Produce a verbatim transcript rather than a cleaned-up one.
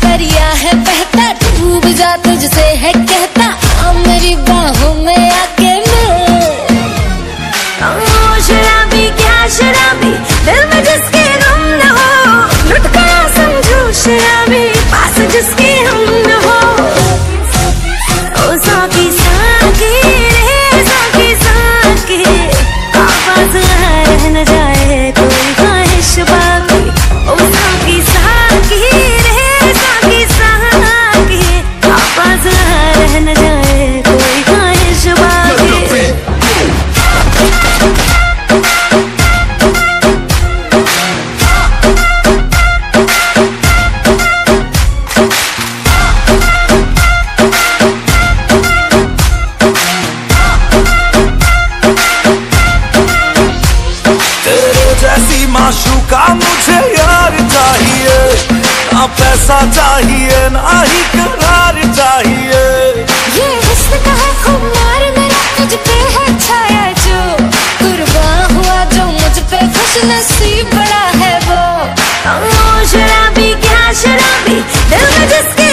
दरिया है बहता, डूब जा तुझसे है कहता, आ मेरी बाहों में आके मिल। ओ शराबी क्या शराबी, दिल में जिसके गम न हो, लुट गया समझो शराबी, पास जिसके हम न हो। ओ साकी साकी रे साकी साकी, आवाज रह न जाए कोई ख्वाहिश बाकी। ओ साकी साकी रे साकी साकी, आवाज रह न जाए कोई ख्वाहिश बाकी। जैसी माशूका मुझे यार चाहिए, ना पैसा चाहिए ना ही करार चाहिए। ये हुस्न का है खुमार मेरा, तुझ पे है छाया जो, कुर्बान हुआ जो मुझ पे, खुश नसीब बड़ा है वो। ओ शराबी क्या शराबी, दिल में जिसके